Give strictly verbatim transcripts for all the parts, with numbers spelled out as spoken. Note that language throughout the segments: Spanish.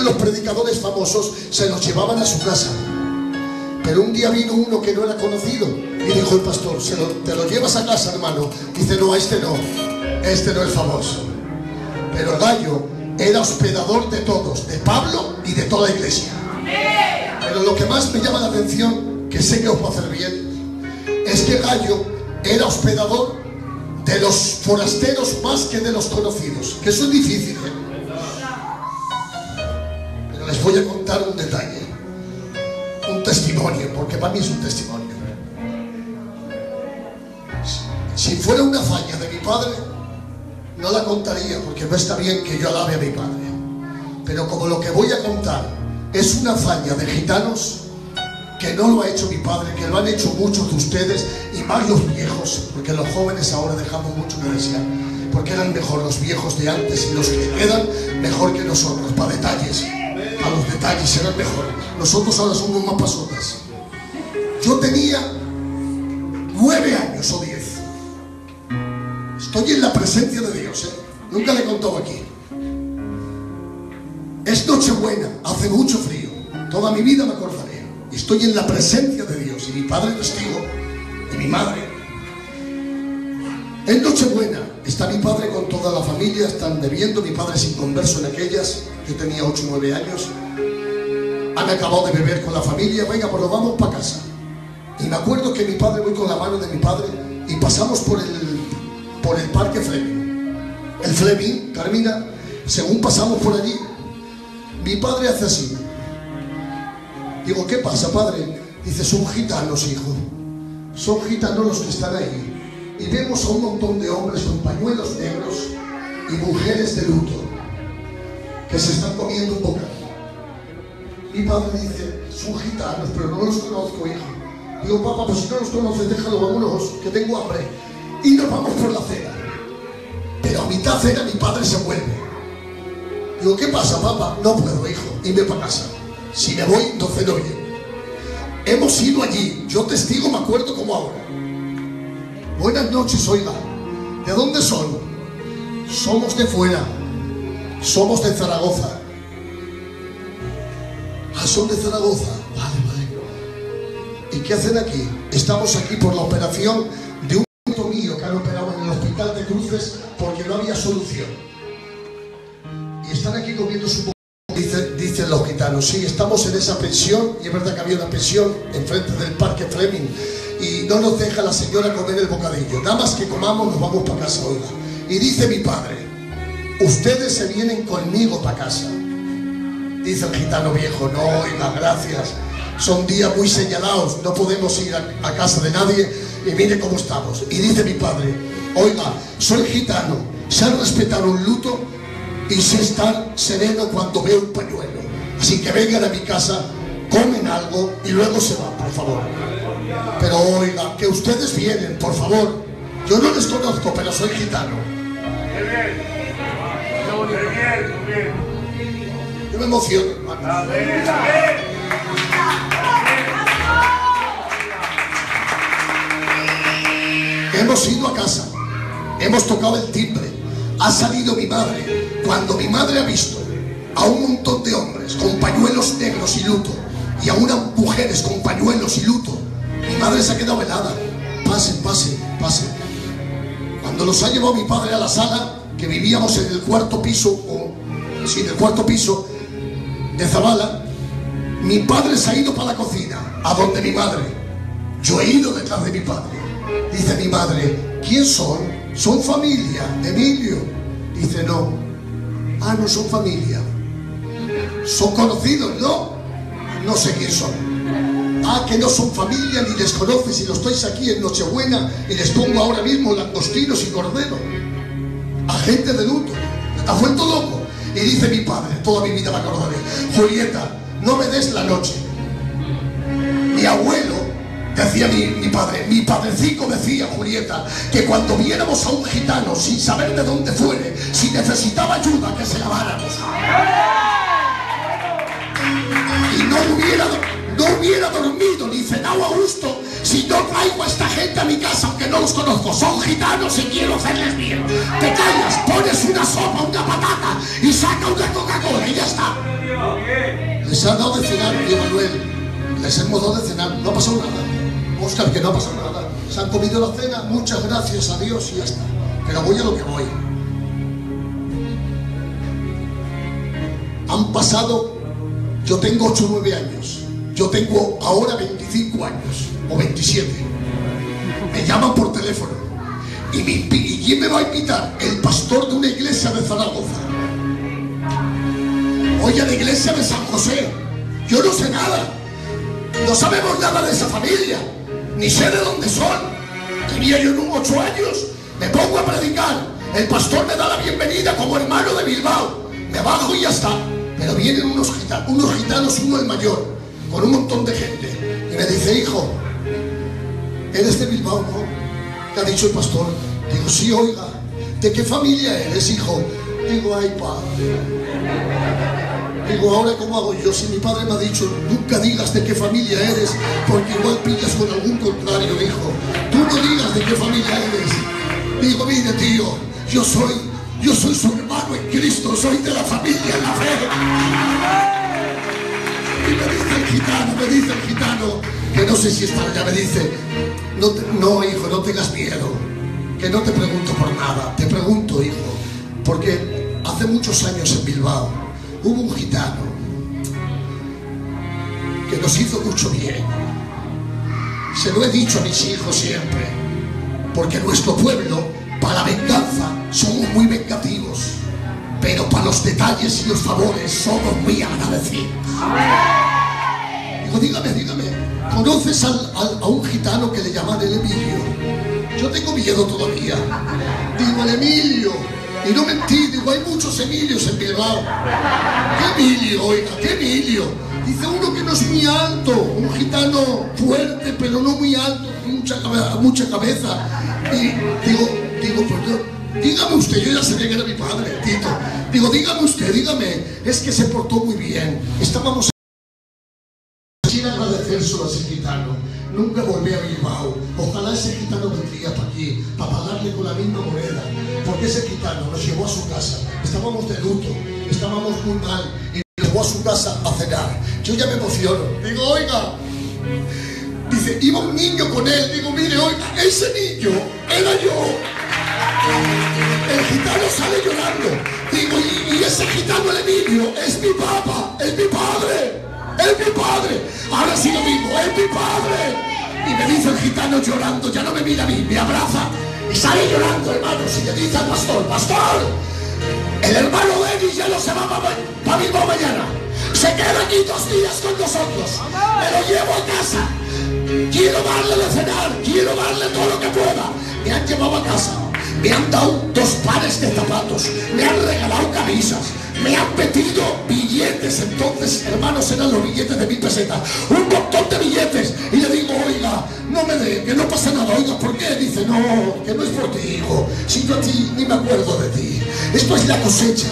venían los predicadores famosos, se los llevaban a su casa. Pero un día vino uno que no era conocido y dijo el pastor: se lo, te lo llevas a casa, hermano. Dice: no, este no, este no es famoso. Pero el Gallo era hospedador de todos, de Pablo y de toda la iglesia. Pero lo que más me llama la atención, que sé que os va a hacer bien, es que Gallo era hospedador de los forasteros más que de los conocidos. Que eso es difícil, ¿eh? Pero les voy a contar un detalle, un testimonio, porque para mí es un testimonio. Si fuera una falla de mi padre, no la contaría, porque no está bien que yo alabe a mi padre. Pero como lo que voy a contar es una falla de gitanos, que no lo ha hecho mi padre, que lo han hecho muchos de ustedes, y más los viejos, porque los jóvenes ahora dejamos mucho que desear, porque eran mejor los viejos de antes, y los que quedan mejor que nosotros, para detalles, a los detalles eran mejores. Nosotros ahora somos más pasotas. Yo tenía nueve años o diez. Estoy en la presencia de Dios, ¿eh? Nunca le he contado aquí. Es Nochebuena, hace mucho frío, toda mi vida me acordaré. Estoy en la presencia de Dios y mi padre testigo y mi madre. Es Nochebuena, está mi padre con toda la familia, están bebiendo, mi padre es inconverso en aquellas, yo tenía ocho o nueve años. Han acabado de beber con la familia, venga, pues nos vamos para casa. Y me acuerdo que mi padre, voy con la mano de mi padre y pasamos por el, por el parque Fleming. El Fleming, Carmina, según pasamos por allí, mi padre hace así. Digo: ¿qué pasa, padre? Dice: son gitanos, hijo. Son gitanos los que están ahí. Y vemos a un montón de hombres con pañuelos negros y mujeres de luto que se están comiendo un bocado. Mi padre dice: son gitanos, pero no los conozco, hijo. Digo: papá, pues si no los conoces, déjalo, vámonos, que tengo hambre. Y nos vamos por la cena. Pero a mitad cena mi padre se vuelve. Digo: ¿qué pasa, papá? No puedo, hijo, irme para casa. Si me voy, no ceno bien. Hemos ido allí, yo testigo, me acuerdo como ahora. Buenas noches, oiga. ¿De dónde son? Somos de fuera. Somos de Zaragoza. Ah, son de Zaragoza. Vale, vale. ¿Y qué hacen aquí? Estamos aquí por la operación de un nieto mío que han operado en el hospital de Cruces porque no había solución. Y están aquí comiendo su bocadillo. Dicen, dicen los gitanos: sí, estamos en esa pensión, y es verdad que había una pensión enfrente del parque Fleming, y no nos deja la señora comer el bocadillo. Nada más que comamos, nos vamos para casa, oiga. Y dice mi padre: ustedes se vienen conmigo para casa. Dice el gitano viejo: no, oiga, gracias. Son días muy señalados, no podemos ir a, a casa de nadie, y mire cómo estamos. Y dice mi padre: oiga, soy gitano, sé respetar un luto y sé estar sereno cuando veo un pañuelo. Así que vengan a mi casa, comen algo y luego se van, por favor. Pero oiga, que ustedes vienen, por favor. Yo no les conozco, pero soy gitano. Muy bien. Muy bien, muy bien. Yo me emociono, hermano. Amén, amén. Hemos ido a casa, hemos tocado el timbre, ha salido mi madre. Cuando mi madre ha visto a un montón de hombres con pañuelos negros y luto, y a unas mujeres con pañuelos y luto, mi madre se ha quedado helada. Pasen, pasen, pasen. Cuando los ha llevado mi padre a la sala, que vivíamos en el cuarto piso, o sí, en el cuarto piso de Zabala, mi padre se ha ido para la cocina, a donde mi madre. Yo he ido detrás de mi padre. Dice mi madre: ¿quién son? Son familia, Emilio. Dice: no. Ah, no son familia. Son conocidos, ¿no? No sé quién son. Ah, que no son familia, ni les conoces, y los estáis aquí en Nochebuena y les pongo ahora mismo langostinos y cordero. A gente de luto. ¿Te has vuelto loco? Y dice mi padre, toda mi vida me acordaré: Julieta, no me des la noche. Mi abuelo, decía mi, mi padre, mi padrecico decía, Julieta, que cuando viéramos a un gitano sin saber de dónde fuere, si necesitaba ayuda, que se laváramos. Y no hubiera, no hubiera dormido ni cenado a gusto si no traigo a esta gente a mi casa callas aunque no los conozco. Son gitanos y quiero hacerles bien. Te callas, pones una sopa, una patata y saca una Coca-Cola y ya está. Les han dado de cenar, tío Manuel. Les hemos dado de cenar, no ha pasado nada. Óscar, que no ha pasado nada. Se han comido la cena, muchas gracias a Dios y ya está. Pero voy a lo que voy. Han pasado, yo tengo ocho o nueve años. Yo tengo ahora veinticinco años o veintisiete. Me llaman por teléfono y, me, y ¿quién me va a invitar? El pastor de una iglesia de Zaragoza. Oye, la iglesia de San José. Yo no sé nada. No sabemos nada de esa familia. Ni sé de dónde son. Tenía yo unos ocho años. Me pongo a predicar. El pastor me da la bienvenida como hermano de Bilbao. Me bajo y ya está. Pero vienen unos gitanos, unos gitanos, uno el mayor, con un montón de gente. Y me dice, hijo, ¿eres de Bilbao, no? ¿Qué ha dicho el pastor? Digo, sí, oiga. ¿De qué familia eres, hijo? Digo, ay, padre. Digo, ahora ¿cómo hago yo? Si mi padre me ha dicho, nunca digas de qué familia eres, porque igual pillas con algún contrario, hijo. Tú no digas de qué familia eres. Digo, mire, tío, yo soy, yo soy su hermano en Cristo, soy de la familia en la fe. Y me dice el gitano, me dice el gitano, que no sé si está allá, me dice, no, te, no, hijo, no tengas miedo, que no te pregunto por nada, te pregunto, hijo, porque hace muchos años en Bilbao hubo un gitano que nos hizo mucho bien. Se lo he dicho a mis hijos siempre, porque nuestro pueblo, para la venganza, somos muy vengativos, pero para los detalles y los favores somos muy agradecidos. Digo, dígame, dígame, ¿conoces al, al, a un gitano que le llaman el Emilio? Yo tengo miedo todavía. Digo, el Emilio. Y no mentí, digo, hay muchos Emilios en Bilbao. ¿Qué Emilio, oiga? ¿Qué Emilio? Dice uno que no es muy alto, un gitano fuerte, pero no muy alto, mucha, mucha cabeza. Y digo, digo, pues yo, dígame usted, yo ya sabía que era mi padre, Tito. Digo, dígame usted, dígame, es que se portó muy bien. Estábamos sin agradecérselo a ese gitano. Nunca volví a Bilbao. Ojalá ese gitano vendría para aquí, para pagarle con la misma moneda. Porque ese gitano nos llevó a su casa. Estábamos de luto, estábamos muy mal. Y nos llevó a su casa a cenar. Yo ya me emociono. Digo, oiga. Dice, iba un niño con él. Digo, mire, oiga, ese niño era yo. El gitano sale llorando. Digo, y, y ese gitano, el Emilio, es mi papá, es mi padre. ¡Es mi padre! Ahora sí lo digo, ¡es mi padre! Y me dice el gitano llorando, ya no me mira a mí, me abraza y sale llorando, hermanos, y le dice al pastor, ¡pastor! El hermano Denis ya no se va para Bilbao mañana. Se queda aquí dos días con nosotros. Me lo llevo a casa. Quiero darle de cenar, quiero darle todo lo que pueda. Me han llevado a casa. Me han dado dos pares de zapatos. Me han regalado camisas. Me han metido billetes. Entonces, hermanos, eran los billetes de mil pesetas. Un montón de billetes. Y le digo, oiga, no me dé, que no pasa nada. Oiga, ¿por qué? Dice, no, que no es por ti, hijo. Si yo a ti ni me acuerdo de ti. Esto es la cosecha.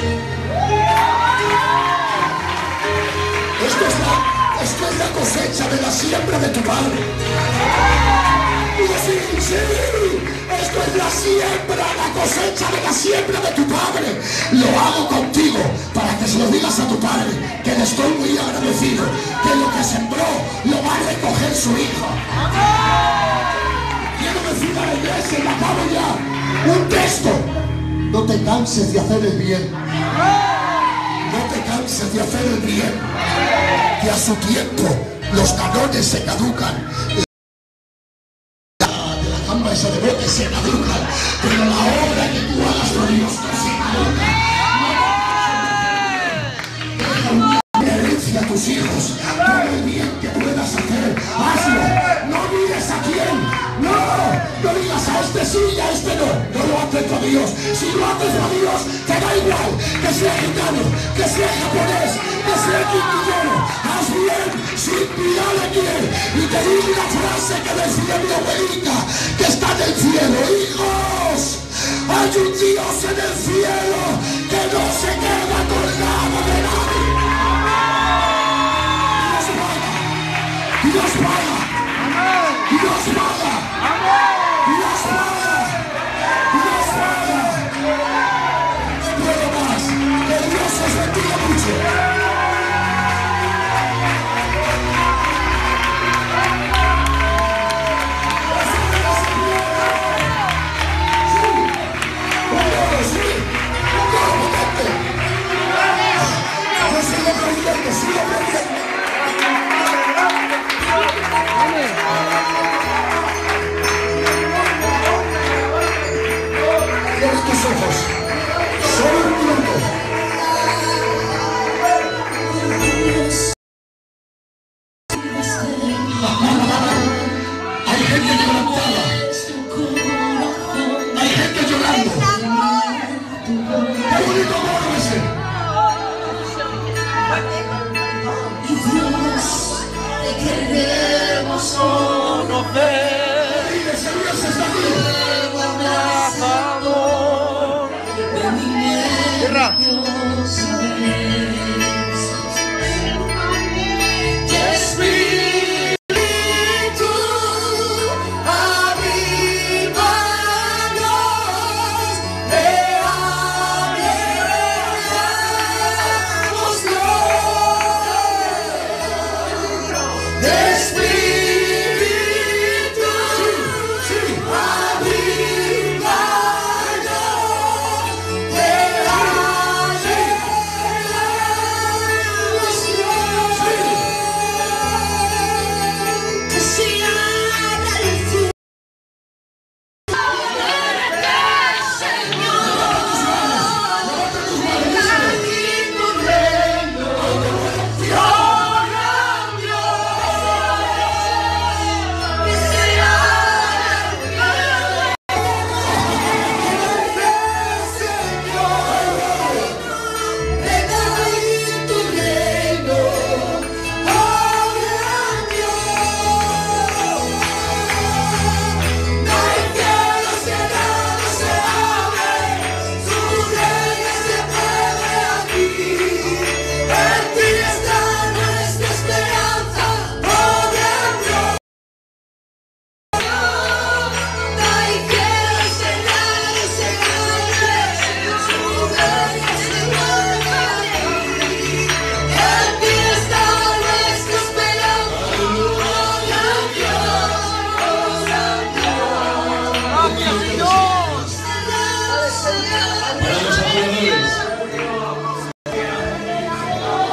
Esto es la, esto es la cosecha de la siembra de tu padre. Sí, sí. Esto es la siembra, la cosecha de la siembra de tu padre. Lo hago contigo para que se lo digas a tu padre, que le estoy muy agradecido, que lo que sembró lo va a recoger su hijo. Quiero decir a la iglesia, y acabo ya, un texto. No te canses de hacer el bien. No te canses de hacer el bien, que a su tiempo los canones se caducan. Esa de bote se caduca, pero la obra que tú hagas por Dios no se caduca. Deja una herencia a tus hijos, todo el bien que puedas hacer, hazlo. No mires a quién, no, no digas a este sí y a este no. No lo haces para Dios. Si lo haces para Dios, te da igual que sea gitano, que sea japonés, que sea quinquillero. Haz bien sin mirar a quién. Y te digo una frase que decía mi abuelita, que está en el cielo. Hijos, hay un Dios en el cielo que no se queda con nada de nadie. Dios paga, Dios paga, Dios paga.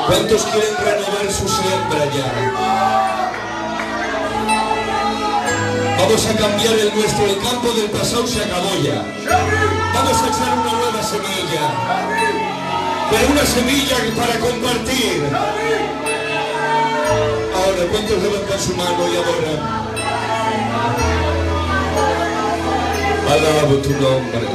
¿Cuántos quieren renovar su siembra ya? Vamos a cambiar el nuestro, el campo del pasado se acabó ya. Vamos a echar una nueva semilla, pero una semilla para compartir. Ahora, ¿cuántos levantan su mano y adoran? Alabo tu nombre.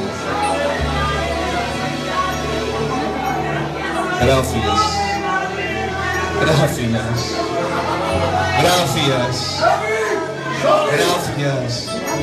Gracias. Gracias. Gracias. Gracias.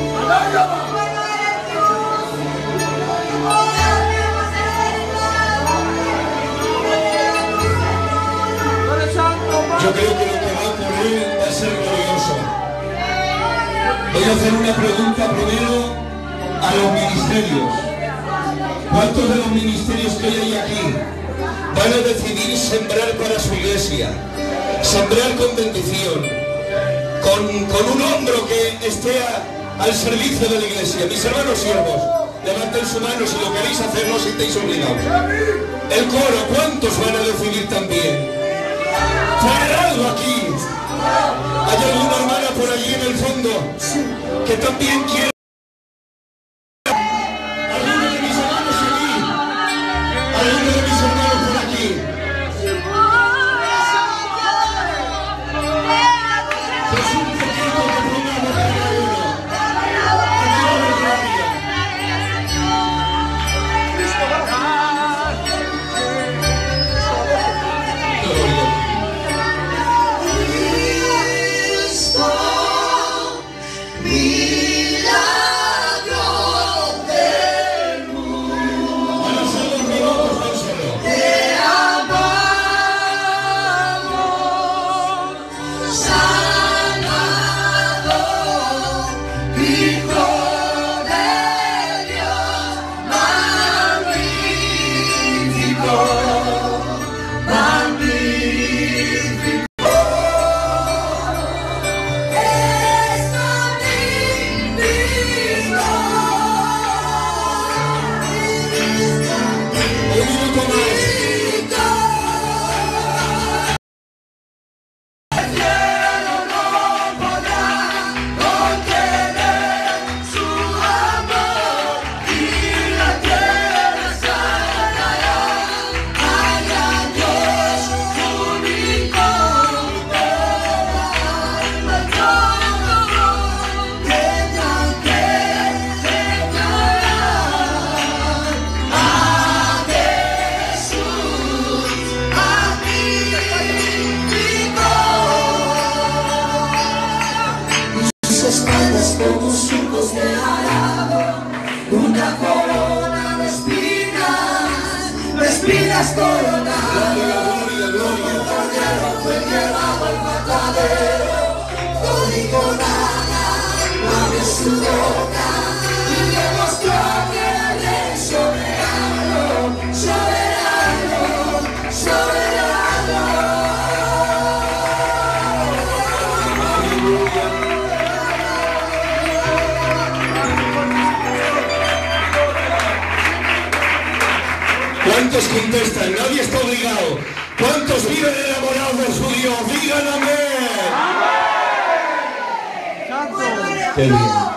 Yo creo que lo que va a ocurrir va a ser glorioso. Voy a hacer una pregunta primero a los ministerios. ¿Cuántos de los ministerios que hay aquí van a decidir sembrar para su iglesia? Sembrar con bendición, con, con un hombro que esté a, al servicio de la iglesia. Mis hermanos siervos, levanten su mano si lo queréis hacer, no os sintéis obligados. El coro, ¿cuántos van a decidir también? Traer algo aquí. Hay alguna hermana por allí en el fondo que también quiere. Alguno de mis hermanos aquí. Alguno de mis hermanos por aquí. Es un poquito que pongamos cada uno. Como surcos de arado, una corona de espinas, de espinas coronadas. Gloria, gloria, Un cordero fue llevado al matadero, no dijo nada, no abrió su boca y demostró que era el rey soberano, soberano, soberano. ¿Cuántos contestan? Nadie está obligado. ¿Cuántos viven enamorados de su Dios? ¡Digan amén! ¡Amén! ¡Qué bien!